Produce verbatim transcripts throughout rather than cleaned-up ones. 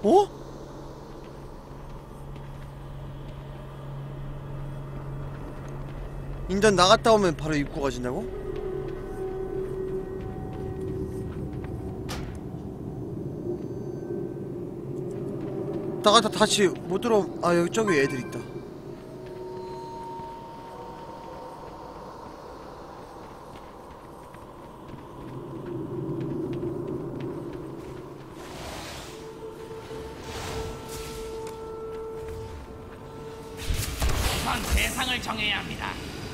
어? 인전 나갔다 오면 바로 입구 가진다고? 나갔다 다시 못 들어. 아 여기 저기 애들 있다. 우선 대상을 정해야 합니다.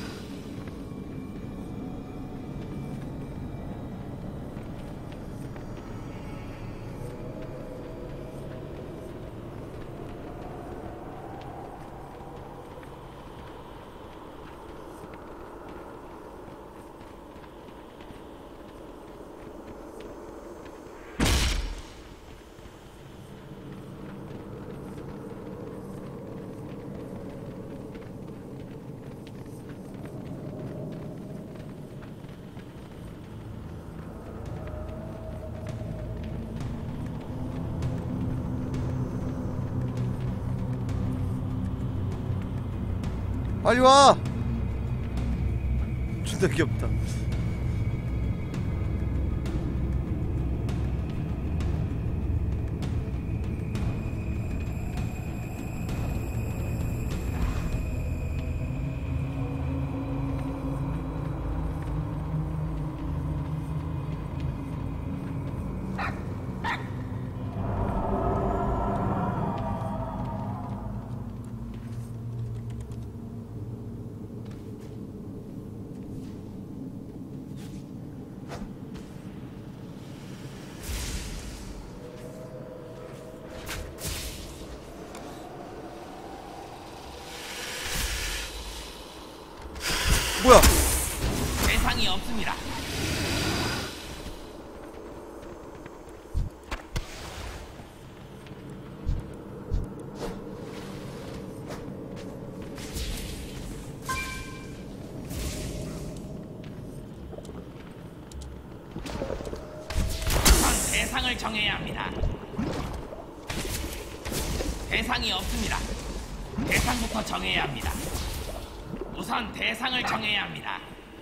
빨리 와! 존나 귀엽다. 뭐야? 대상이 없습니다. 우선 대상을 정해야 합니다. 대상이 없습니다. 대상부터 정해야 합니다. 우선 대상을 정해야 합니다.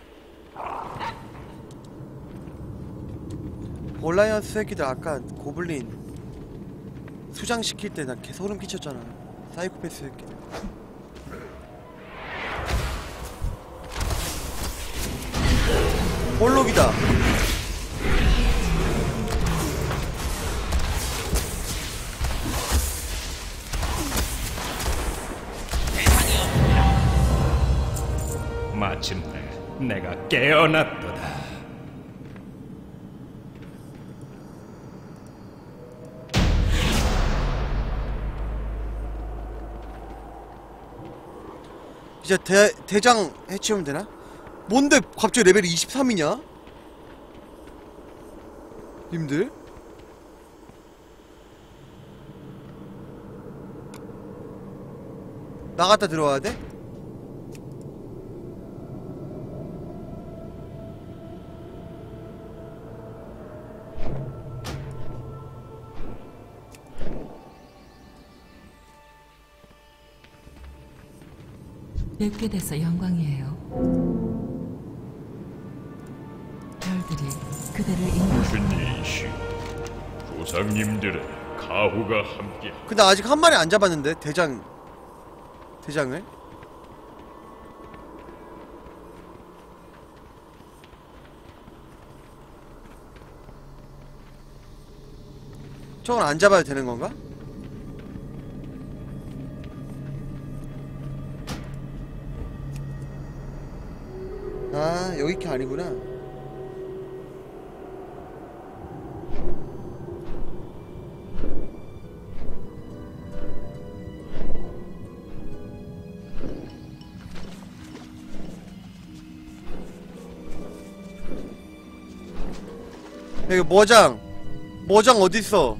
올라이언스 새끼들 아까 고블린 수장시킬 때 나 개 소름 끼쳤잖아. 사이코패스 새끼들. 볼록이다. 대상이 없습니다. 마침내 내가 깨어났도다. 이제 대, 대장 해치우면 되나? 뭔데 갑자기 레벨이 이십삼이냐? 님들? 나갔다 들어와야 돼? 뵙게 돼서 영광이에요. 별들이 그대를 인도. 무슨 일이시? 조상님들의 가호가 함께. 근데 아직 한 마리 안 잡았는데 대장 대장을? 저건 안 잡아도 되는 건가? 아 여기 게 아니구나. 여기 모장 모장 어딨어?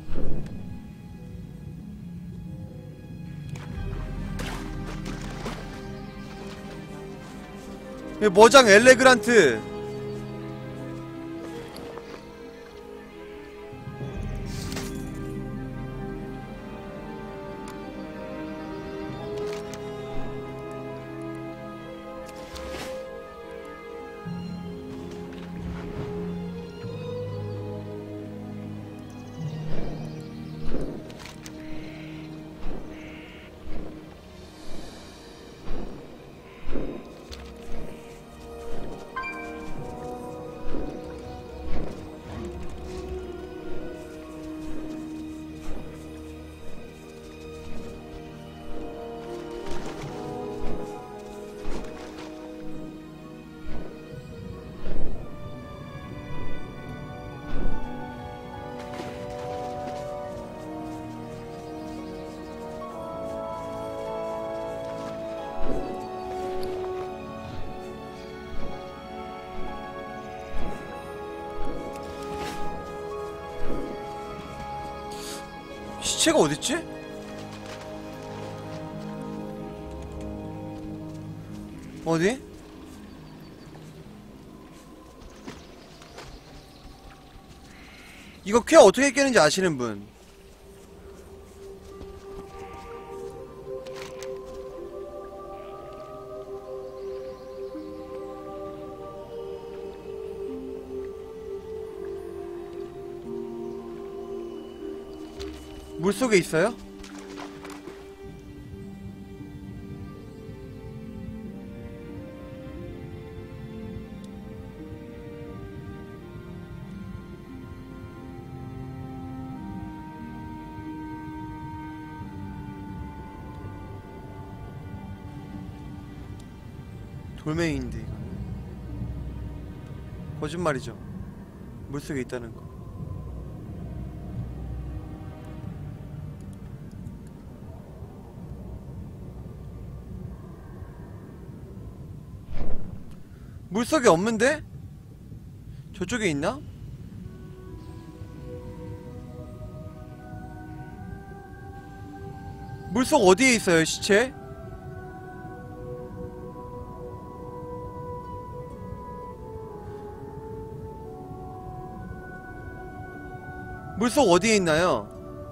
여기 모장 엘레그란트. 시체가 어딨지? 어디? 이거 퀘 어떻게 깨는지 아시는 분? 물속에 있어요? 돌멩이인데 이거는 거짓말이죠. 물속에 있다는 거. 물속에 없는데? 저쪽에 있나? 물속 어디에 있어요, 시체? 물속 어디에 있나요?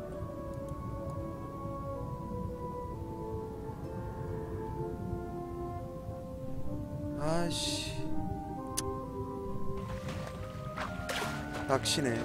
아씨, 낚시네.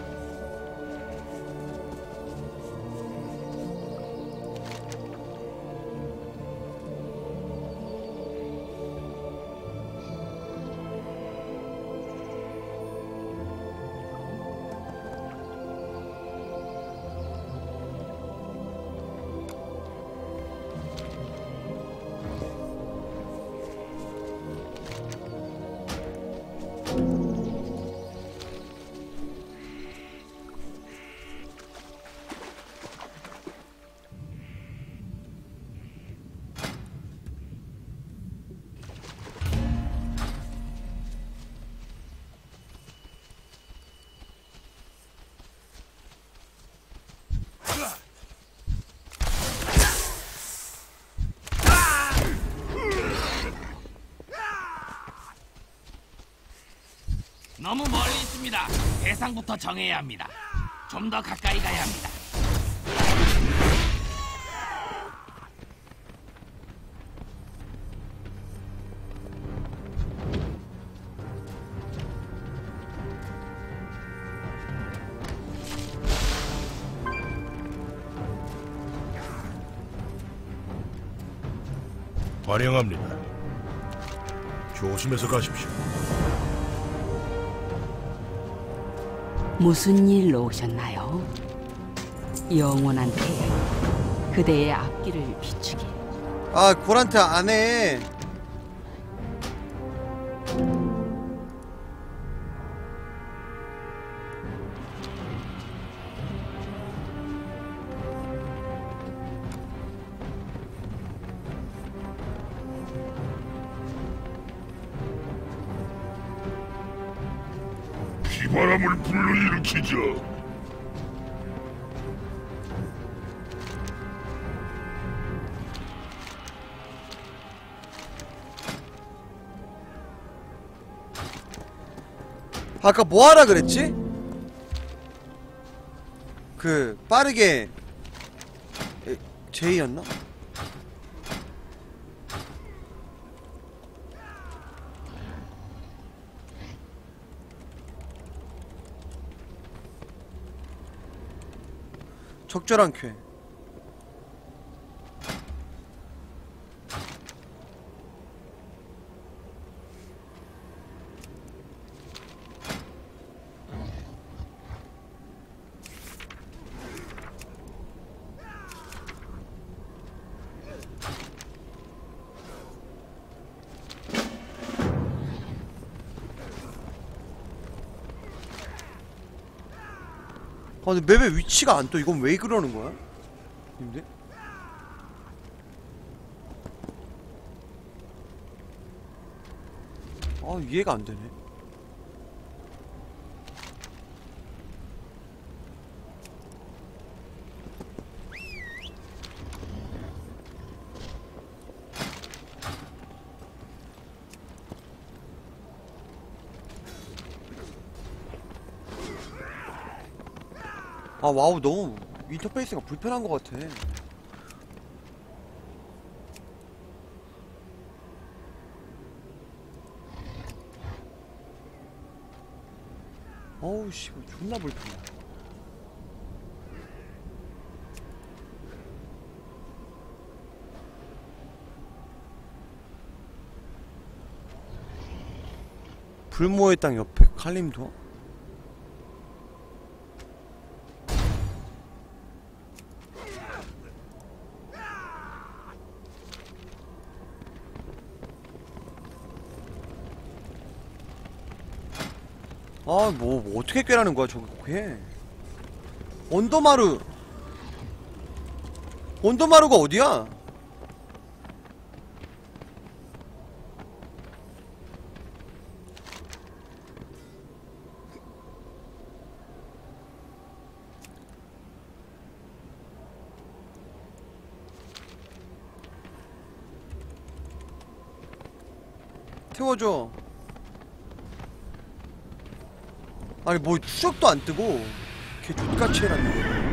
너무 멀리 있습니다. 대상부터 정해야 합니다. 좀 더 가까이 가야 합니다. 환영합니다. 조심해서 가십시오. 무슨 일로 오셨나요? 영원한 태양, 그대의 앞길을 비추게. 아, 고란트 안 해. 비바람을 불러일으키자. 아까 뭐 하라 그랬지? 그 빠르게 에, 제이였나? 적절한 쾌. 아 근데 맵의 위치가 안 떠. 이건 왜 그러는 거야? 근데? 아 이해가 안 되네. 아 와우 너무 인터페이스가 불편한 것 같아. 어우 씨 존나 불편해. 불모의 땅 옆에 칼림도? 아, 뭐, 뭐 어떻게 깨라는 거야, 저거, 걔. 언더마루. 언더마루가 어디야? 태워줘. 아니 뭐 추적도 안 뜨고 걔 족같이 해놨네.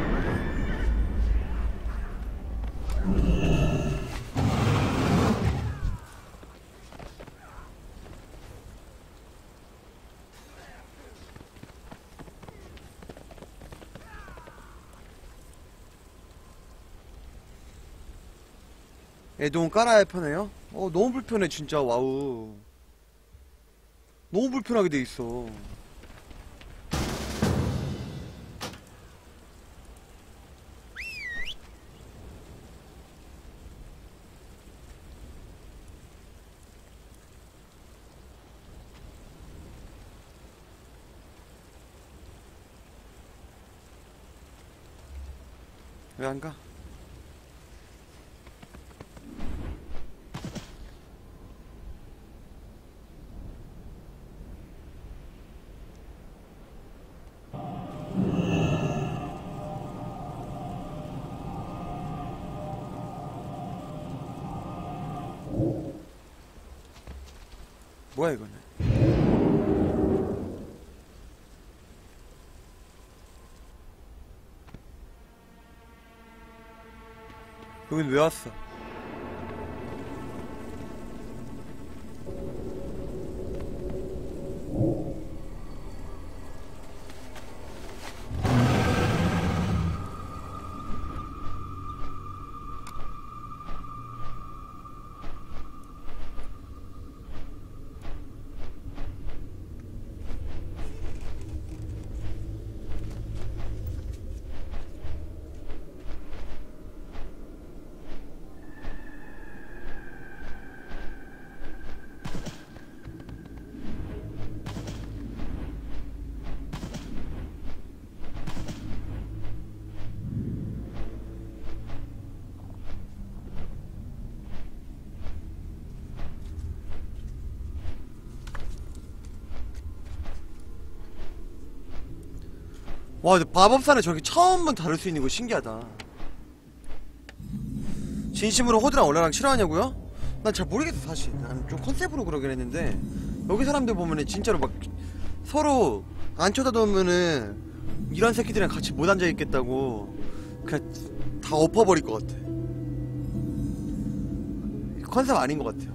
애동 깔아야 편해요? 어 너무 불편해 진짜. 와우 너무 불편하게 돼 있어. 왜 안 가? 뭐야 이거는? 여긴 왜 왔어? 와 근데 마법사는 저렇게 처음 다룰 수 있는 거 신기하다. 진심으로 호드랑 얼라랑 싫어하냐고요? 난 잘 모르겠어 사실. 난 좀 컨셉으로 그러긴 했는데 여기 사람들 보면은 진짜로 막 서로 안 쳐다보면은 이런 새끼들이랑 같이 못 앉아있겠다고 그냥 다 엎어버릴 것 같아. 컨셉 아닌 것 같아요.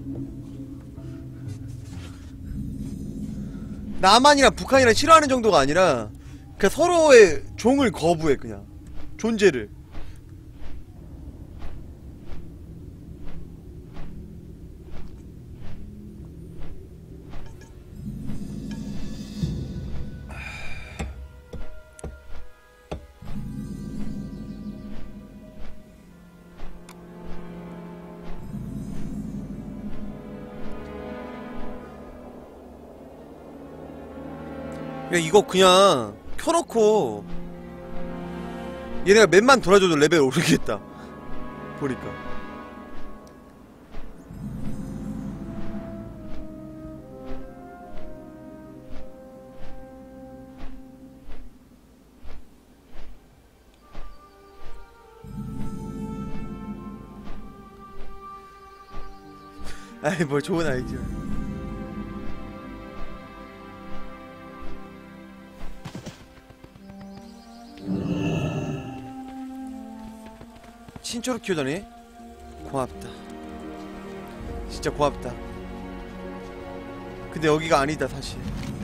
남한이랑 북한이랑 싫어하는 정도가 아니라 그냥 서로의 종을 거부해. 그냥 존재를. 야 이거 그냥 켜놓고 얘네가 맵만 돌아줘도 레벨 오르겠다 보니까. 아이 뭐 좋은 아이디어. 친초로 키우더니 고맙다. 진짜 고맙다. 근데 여기가 아니다 사실.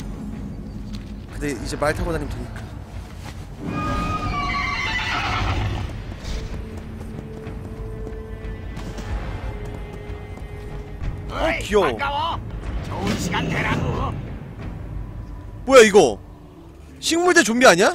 근데 이제 말 타고 다니면 되니까. 어 귀여워. 반가워. 좋은 시간 되라고. 뭐야 이거? 식물대 좀비 아니야?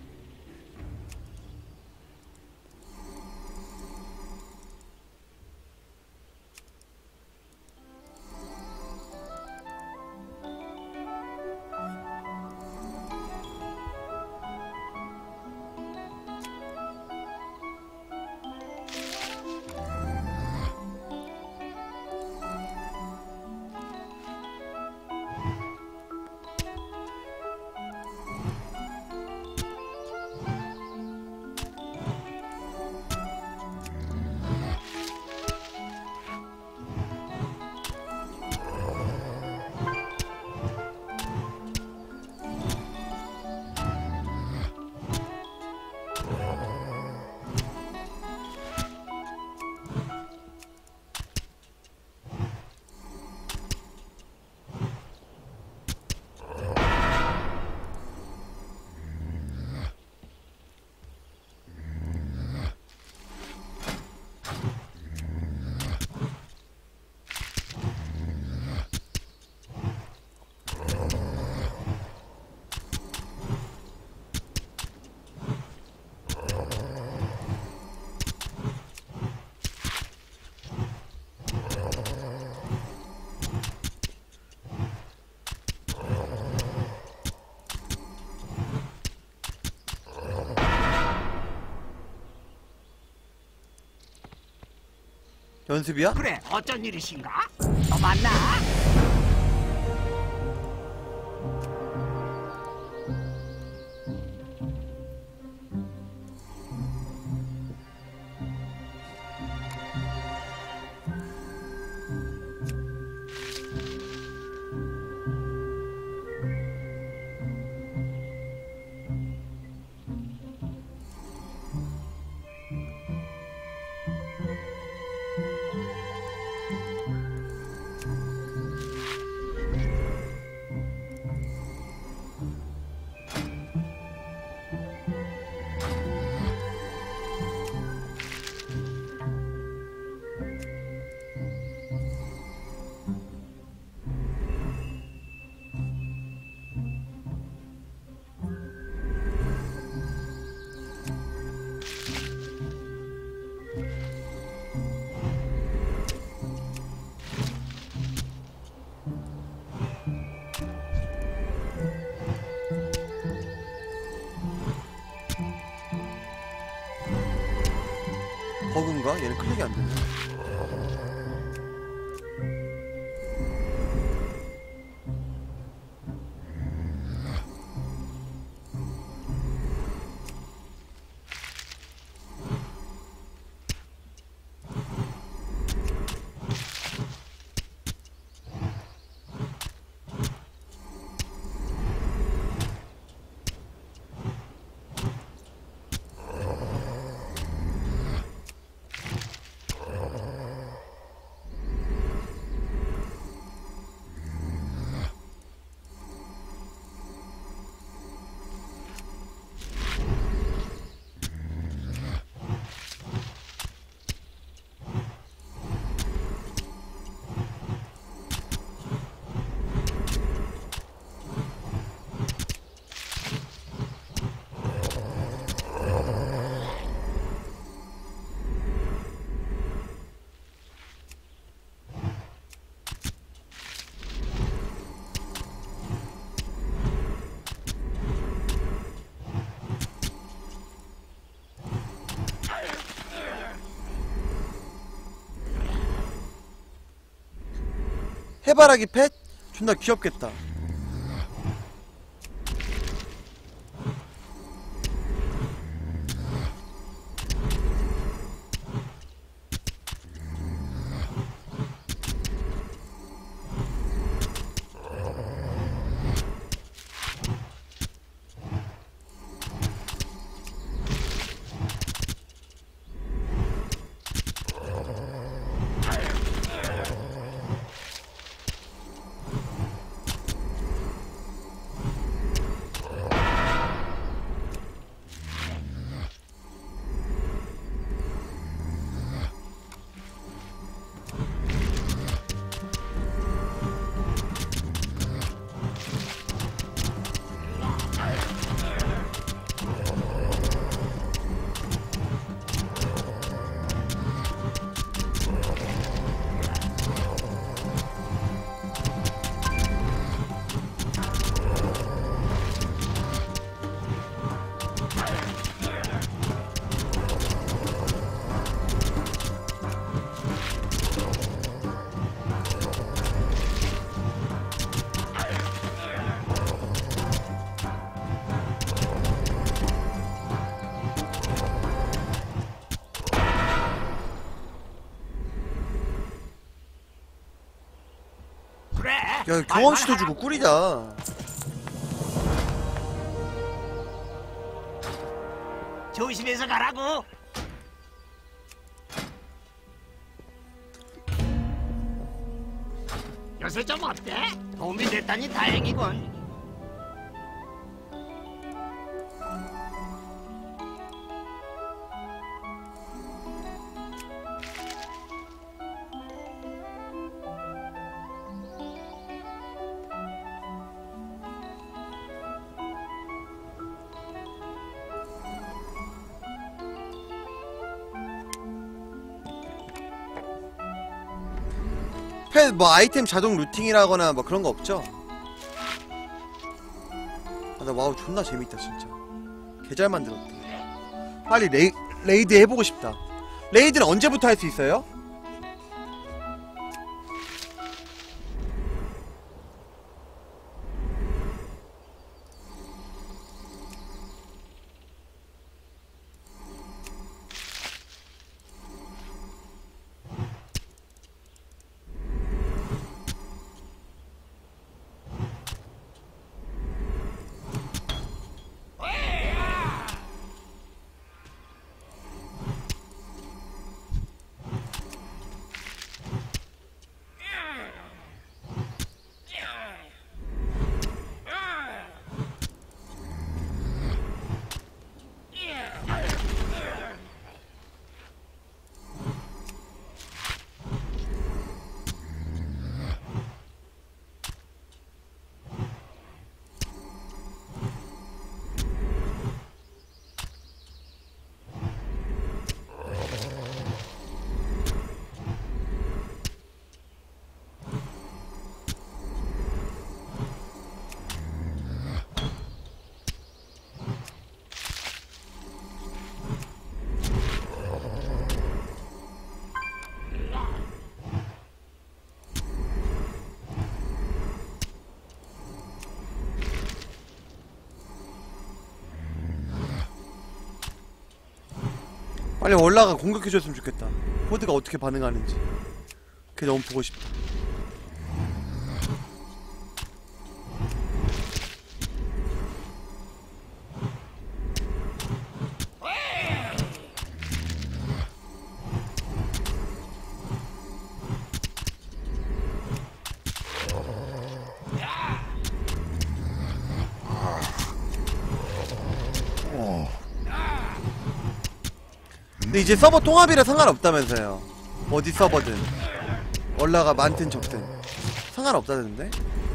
연습이야? 그래, 어쩐 일이신가? 또 만나. 버그인가? 얘는 클릭이 안 되네. 해바라기 펫? 존나 귀엽겠다. 야 경험치도 주고 꿀이다. 조심해서 가라고. 요새 좀 어때? 도움이 됐다니 다행이군. 펫 뭐 아이템 자동 루팅이라거나 뭐 그런 거 없죠? 아, 나 와우 존나 재밌다 진짜. 개 잘 만들었다. 빨리 레이, 레이드 해보고 싶다. 레이드는 언제부터 할 수 있어요? 빨리 올라가 공격해줬으면 좋겠다. 호드가 어떻게 반응하는지 그게 너무 보고 싶다. 근데 이제 서버 통합이라 상관없다면서요. 어디 서버든 올라가 많든 적든 상관없다던데?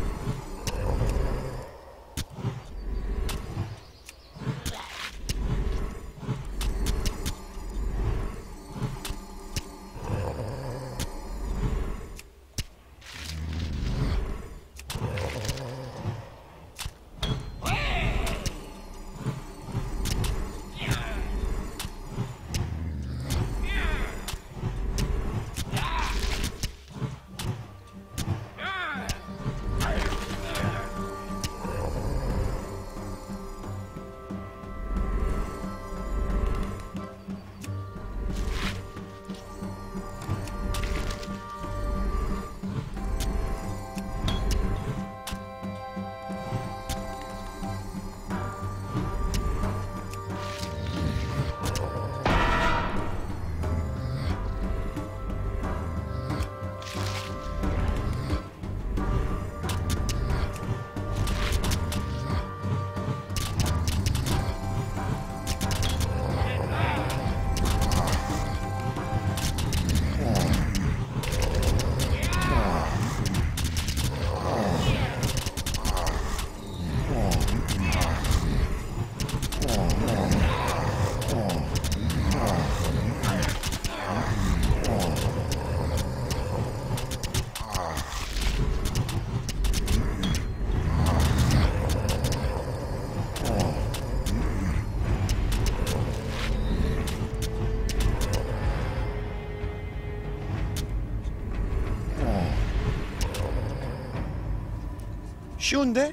쉬운데?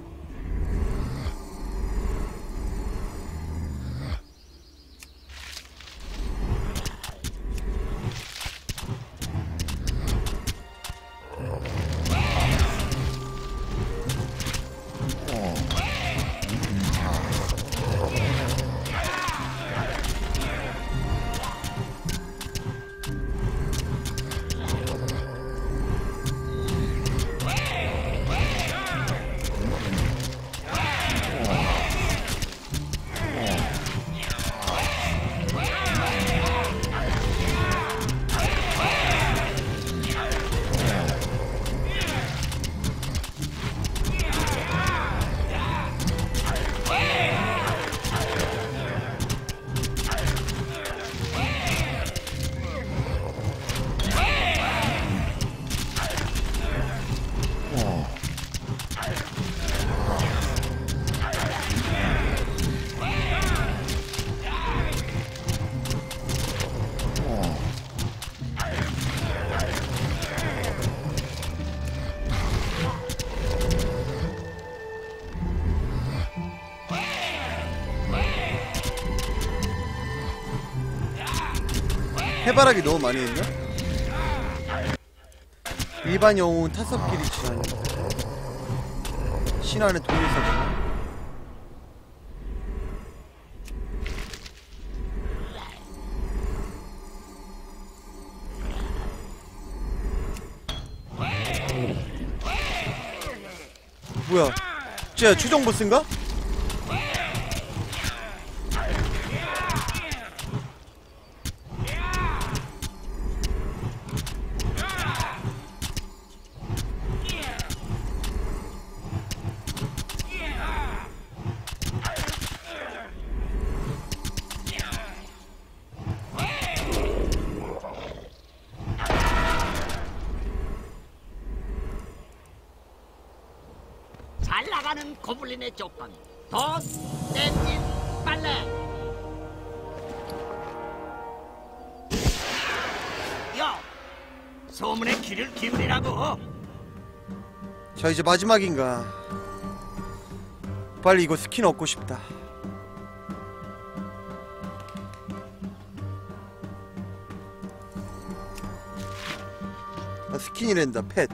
해바라기 너무 많이 했나? 일반 영웅은 타석길이 지나니 신화는 동일사잖아. 뭐야? 쟤 최종 보스인가? 잘 나가는 고블린의 조건. 돈, 땡긴, 빨래. 야, 소문에 귀를 기울이라고. 자, 이제 마지막인가? 빨리 이거 스킨 얻고 싶다. 아, 스킨이란다. 펫.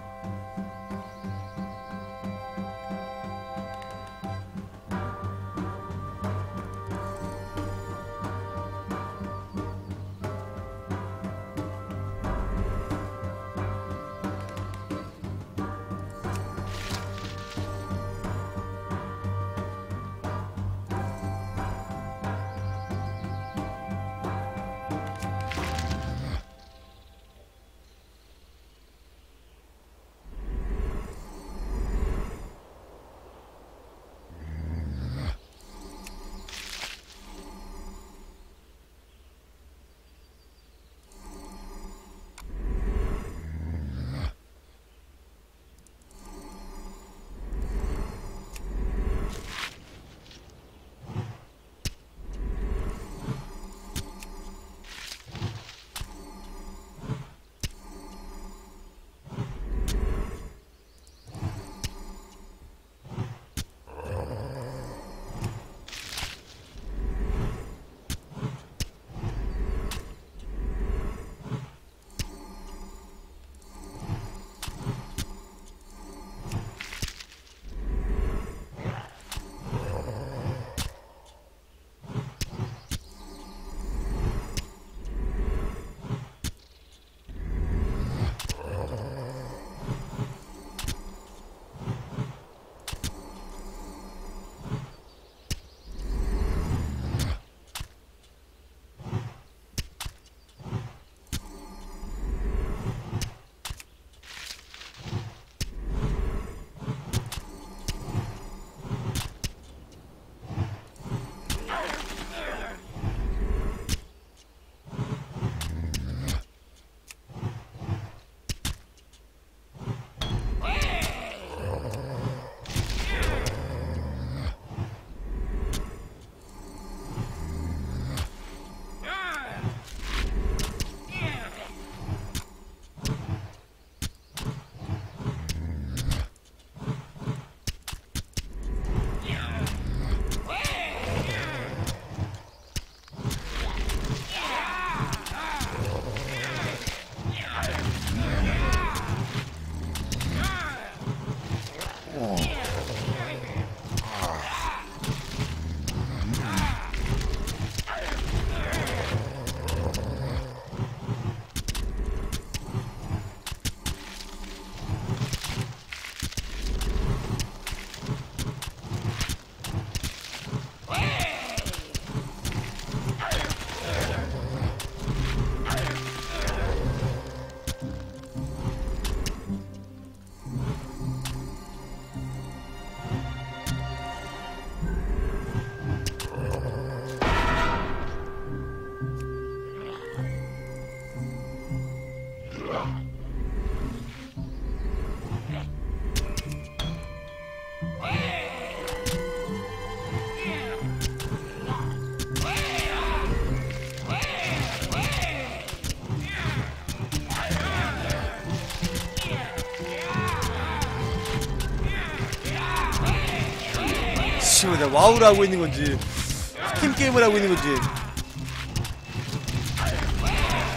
지금 내가 와우를 하고 있는 건지 스팀 게임을 하고 있는 건지.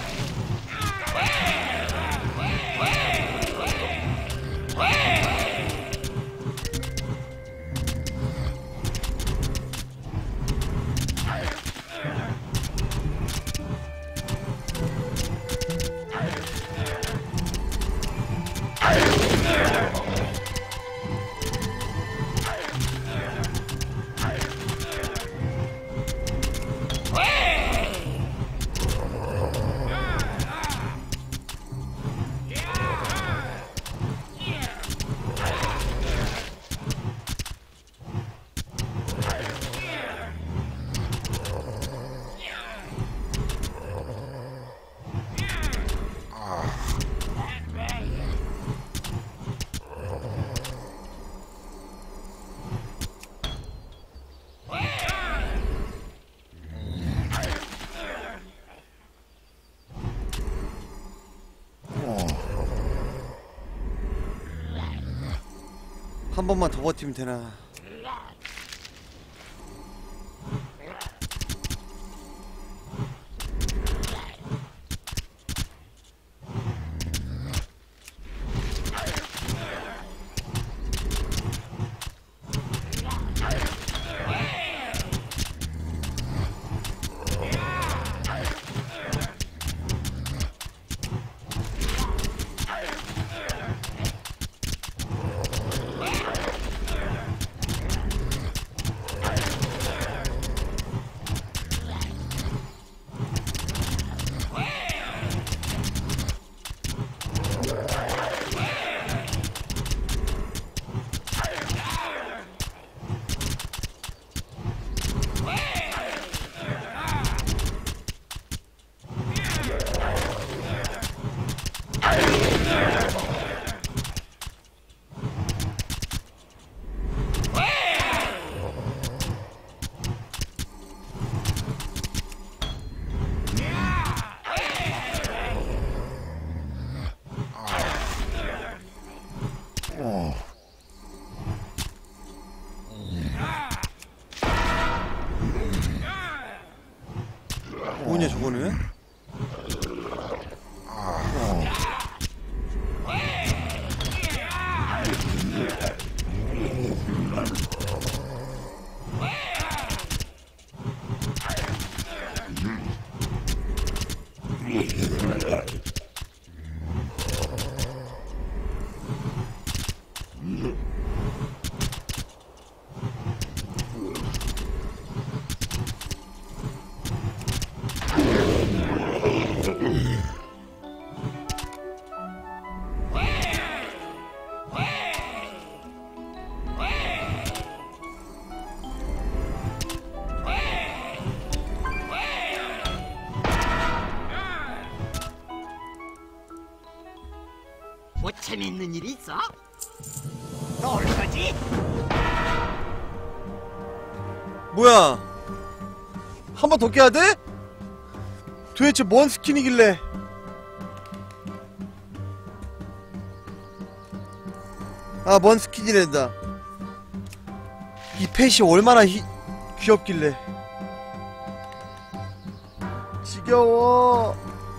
한 번만 더 버티면 되나. 뭐냐 저거는? 뭐 재밌는 일 있어? 또 올 거지? 뭐야? 한 번 더 깨야 돼? 도대체 뭔 스킨이길래? 아, 뭔 스킨이란다. 이 펫이 얼마나 히, 귀엽길래. 지겨워.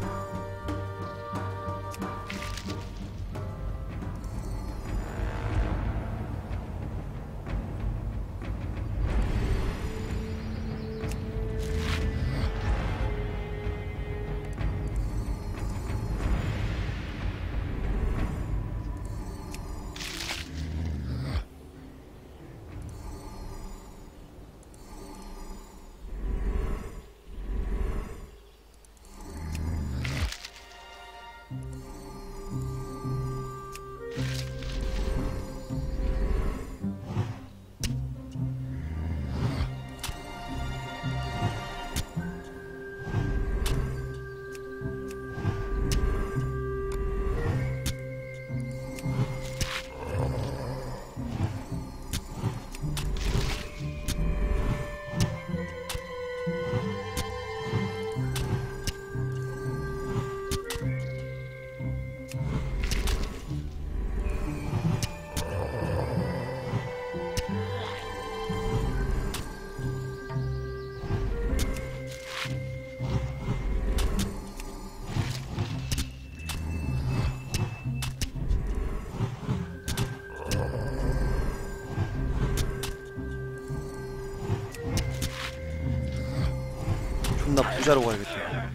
존나 부자로 가야겠다.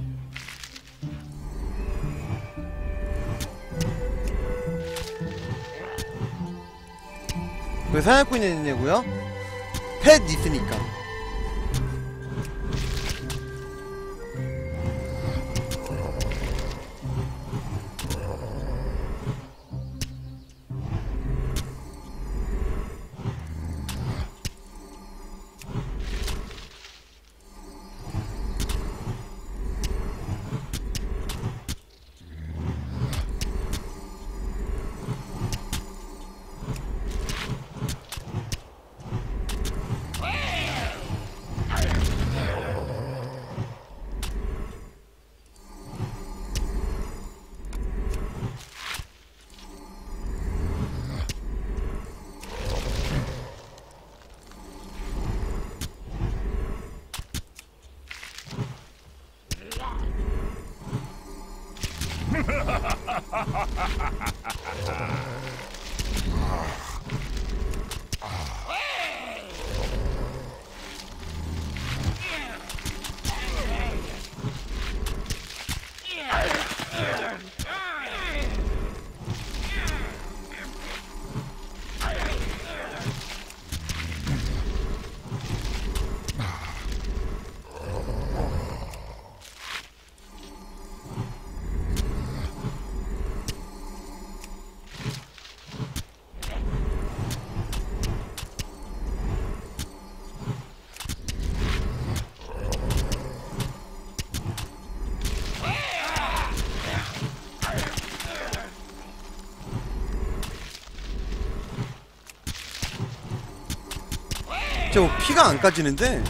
왜 사냥꾼이 있냐고요? 펫 있으니까. 저 피가 안 까지는데?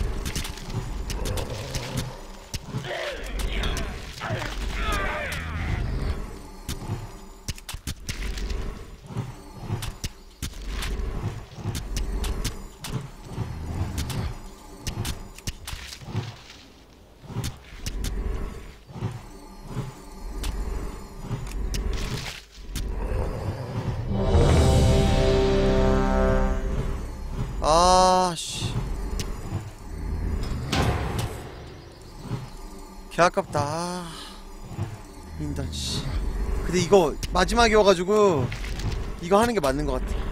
아씨, 개 아깝다. 아, 인단 씨. 근데 이거 마지막이어가지고 이거 하는 게 맞는 것 같아.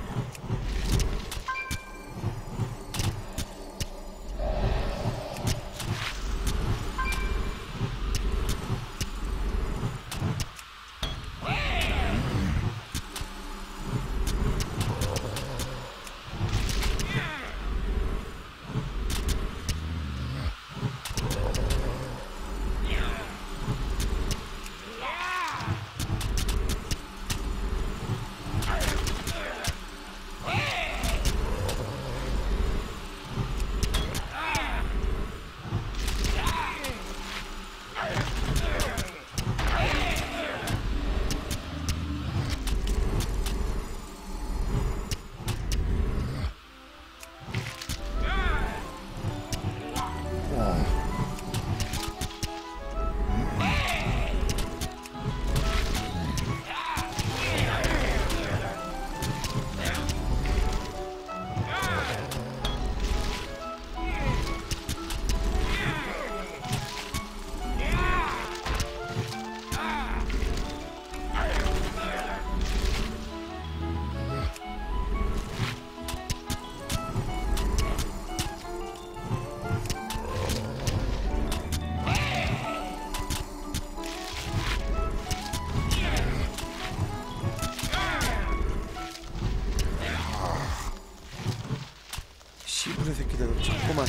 시부레 새끼들 자꾸만.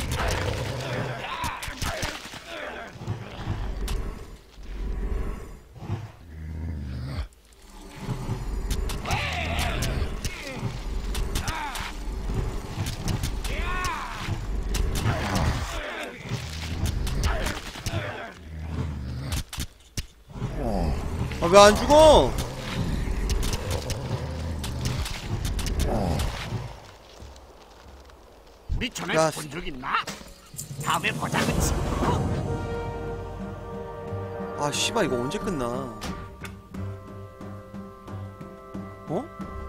아, 왜 안 죽어? 미천에서 야, 본 적 있나? 다음에 보자, 그치? 아 씨발 이거 언제 끝나? 어?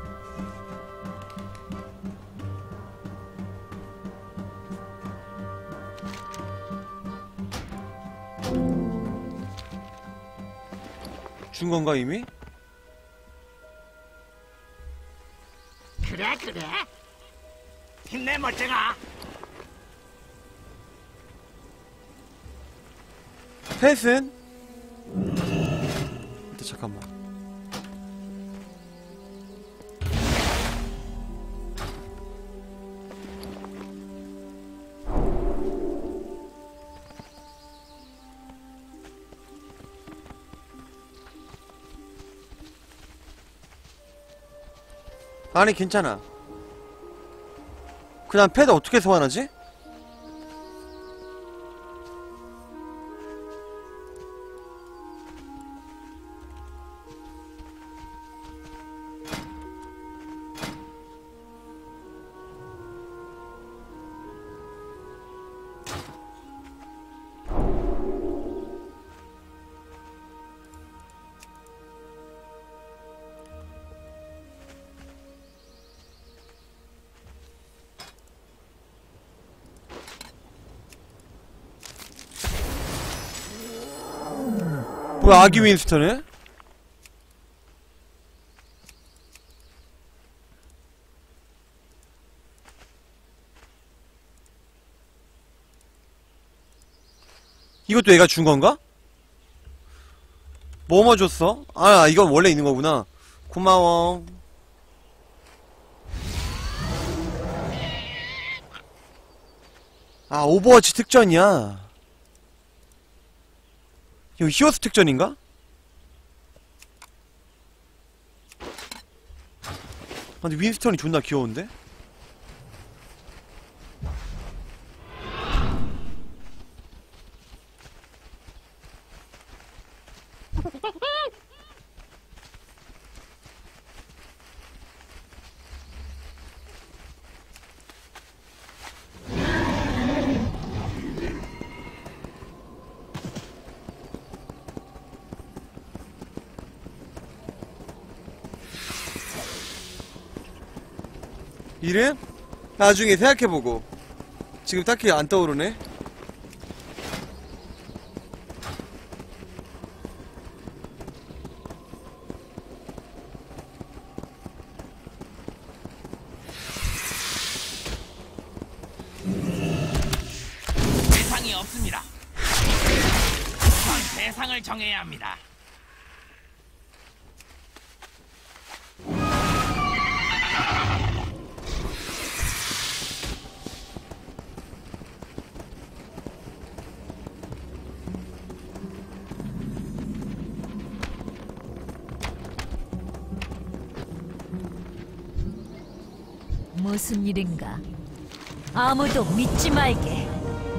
준 건가 이미? 그래, 그래. 힘내, 멋쟁아. 펫은? 일단 잠깐만. 아니 괜찮아. 그냥 펫 어떻게 소환하지? 왜 아기 윈스턴에? 이것도 얘가 준 건가? 뭐뭐 줬어? 아, 이건 원래 있는 거구나. 고마워. 아, 오버워치 특전이야. 이거 히어스 특전인가? 아, 근데 윈스턴이 존나 귀여운데? 이름? 나중에 생각해보고. 지금 딱히 안 떠오르네. 대상이 없습니다. 우선 대상을 정해야 합니다. 무슨 일인가? 아무도 믿지 말게.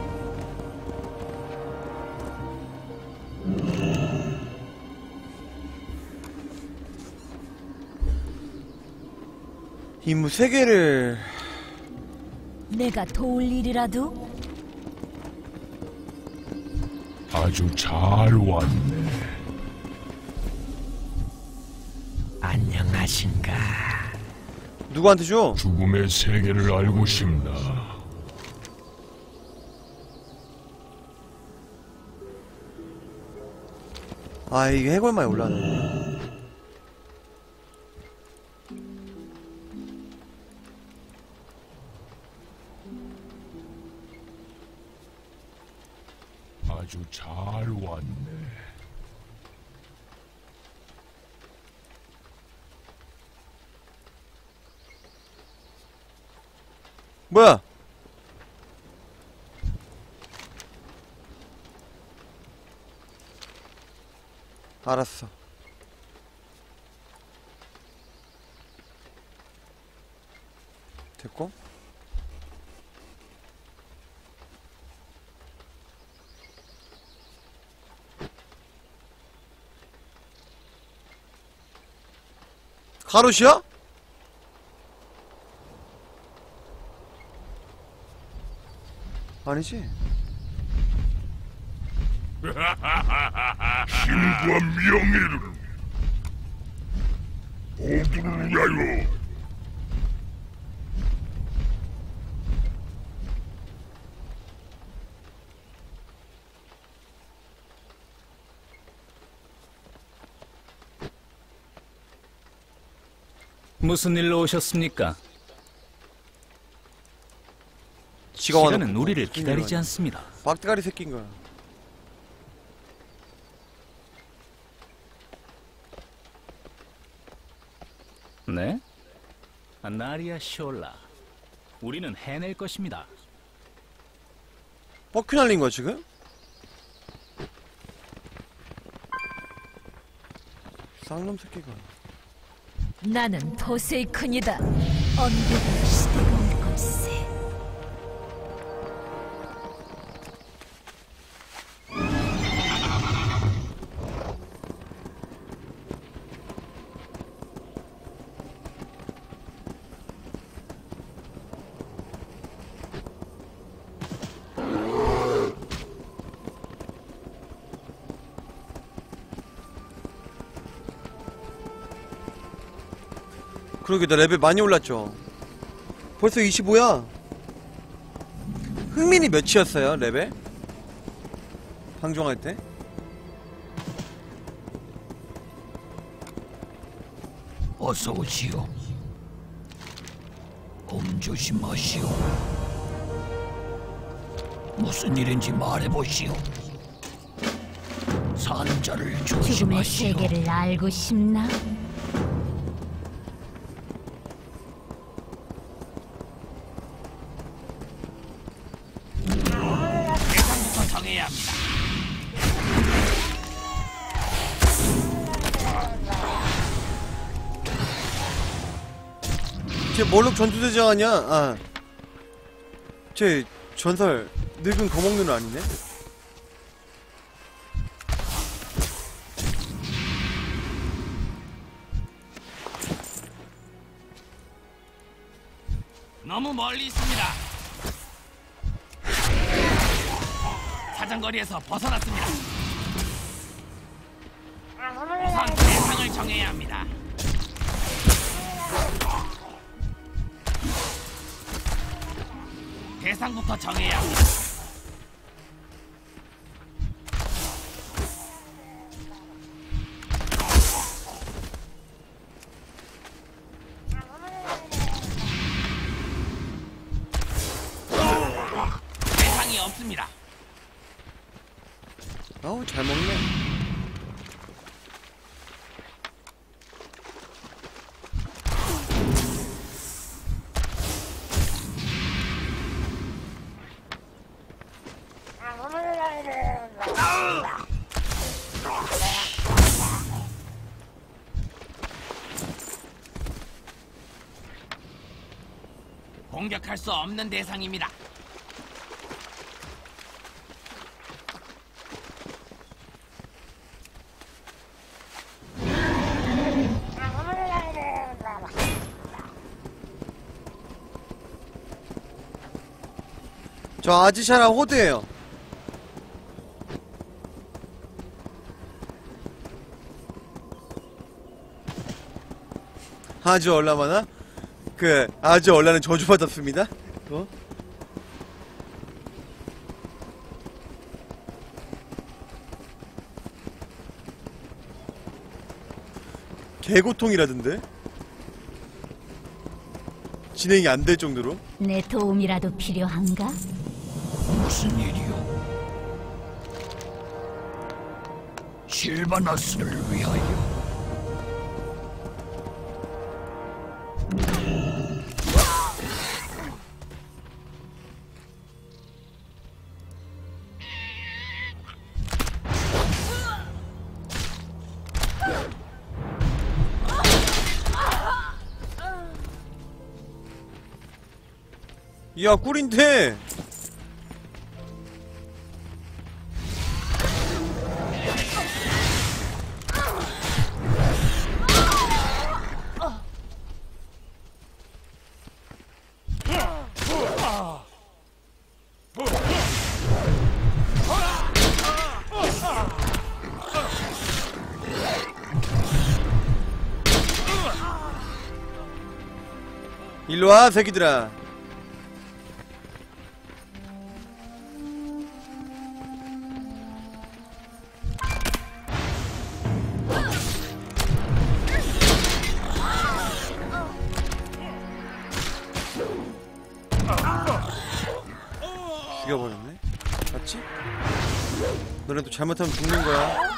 임무 세 개를 내가 도울 일이라도? 아주 잘 왔네. 안녕하신가? 누구한테 줘? 죽음의 세계를 알고 싶나? 아, 이게 해골만에 올라왔네. 아주 잘 왔네. 뭐야? 알았어. 됐고. 가롯이야? 아니지. 힘과 명예를 모두를 위하여. 무슨 일로 오셨습니까? 지가 시간은 와놓고 우리를 무슨 기다리지 일이야. 않습니다. 막대가리 새끼인 거야. 네? 아, 나리아 쇼라. 우리는 해낼 것입니다. 뻑큐 날린 거야 지금? 쌍놈 새끼가. 나는 포세이큰이다. 언제든 시대가 올 걸세. 그러게 나 레벨 많이 올랐죠. 벌써 이십오야. 흥민이 몇이었어요 레벨? 방종할 때? 어서 오시오. 몸 조심하시오. 무슨 일인지 말해보시오. 산자를 죽음의 조심하시오. 세계를 알고 싶나? 대상부터 정해야 합니다. 쟤 멀록 전투대장 아니야? 아, 쟤 전설 늙은 거목눈 아니네? 너무 멀리 있습니다. 사정거리에서 벗어났습니다. 우선 대상을 정해야 합니다. 대상부터 정해야 합니다. 대상이 없습니다. 아우 잘 먹네. 공격할 수 없는 대상입니다. 저 아지샤라 호드예요. 아주 얼라마나? 그 아주 얼라는 저주받았습니다. 어? 개고통이라던데? 진행이 안 될 정도로? 내 도움이라도 필요한가? 무슨 일이오? 실바나스를 위하여. 야 꿀인데. 일로와 새끼들아. 죽여버렸네. 맞지? 너네도 잘못하면 죽는 거야.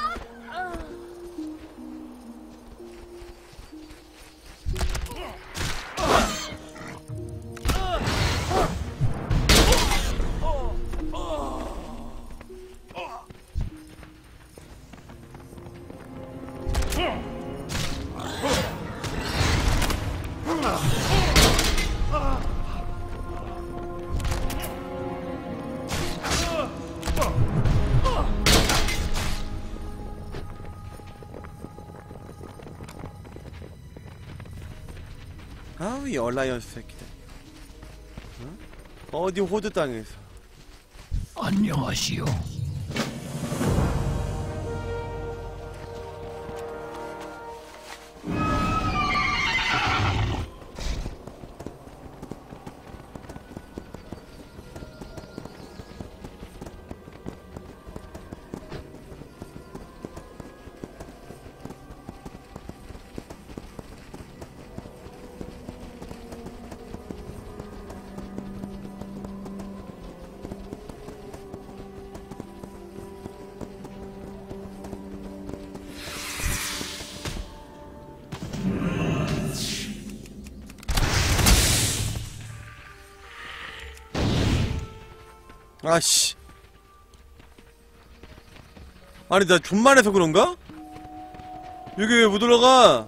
아우 이 얼라이언스 새끼들. 어? 어디 호드 땅에서. 안녕하시오. 아씨. 아니 나 존만해서 그런가? 여기 왜 못 올라가?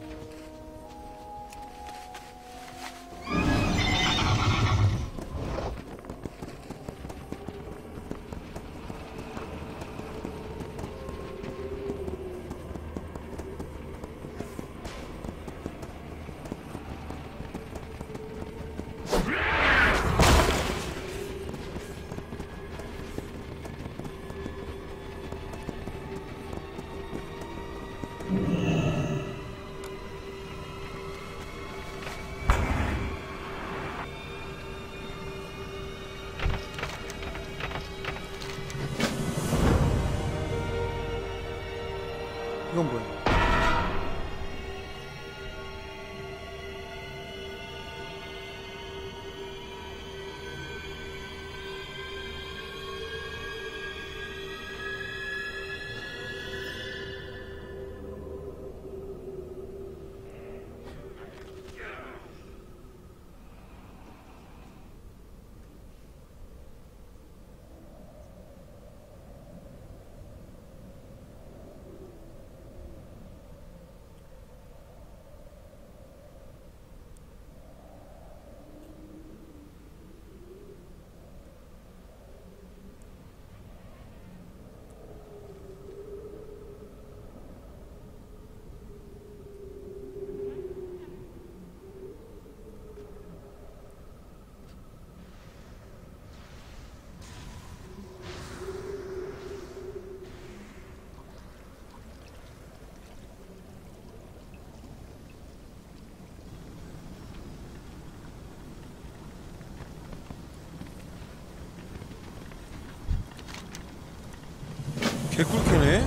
이건 뭐야? 개꿀캐네.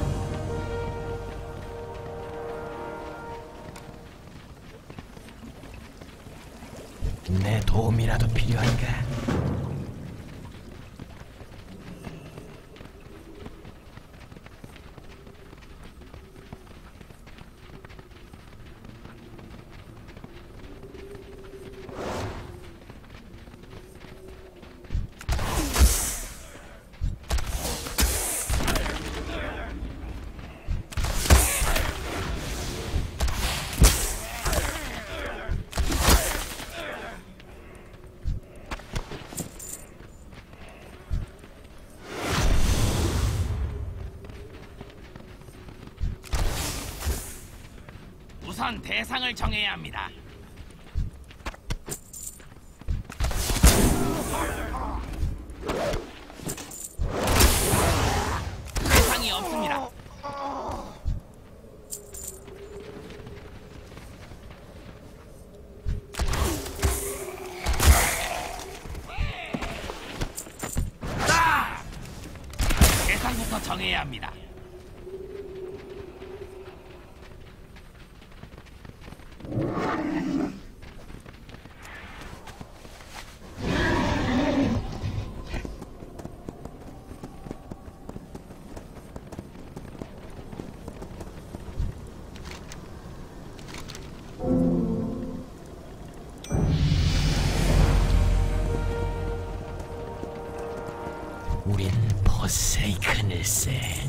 내 도움이라도 필요한가? 우선 대상을 정해야 합니다. 대상이 없습니다. 아! 대상부터 정해야 합니다. 우린 포세이큰일세.